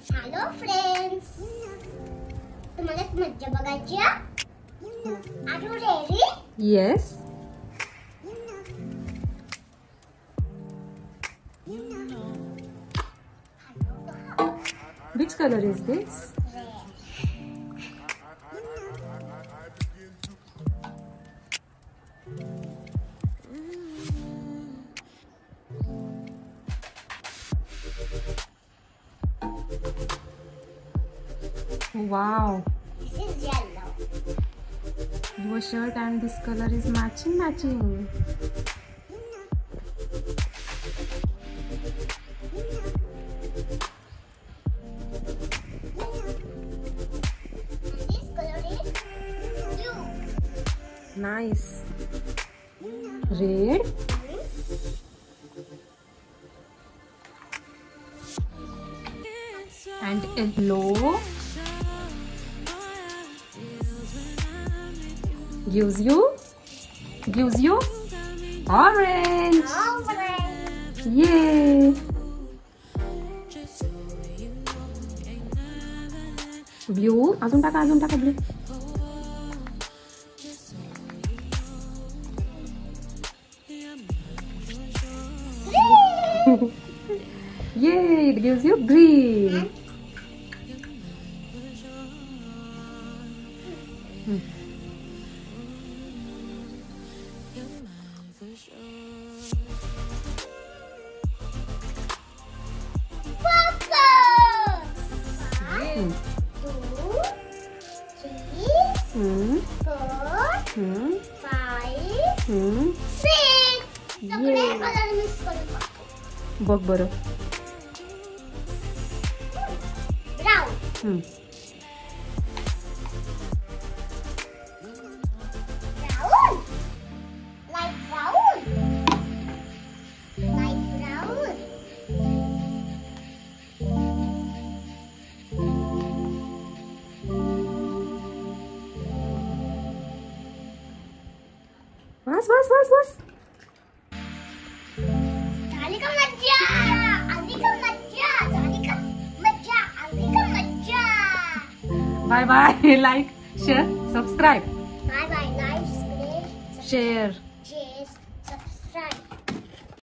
Hello friends, तुम्हाला एक मज्जा बघायची आहे? Are you ready? Yes. Which color is this? Wow. This is yellow. Your shirt and this color is matching. This color is blue. Nice. Red. And yellow. Gives you orange. Orange. Yay. Blue. अजून टाका blue. Yay, it gives you green. Purple. 1, 2, 3, 4, 5, 6. सगळे colour mix करून टाकू. बघ बरं. Brown. Brown. Light brown. Light brown. बस. झाली का मज्जा? आली का मज्जा? झाली का मज्जा? आली का मज्जा? Bye. Like, share, subscribe, Bye bye, guys. share.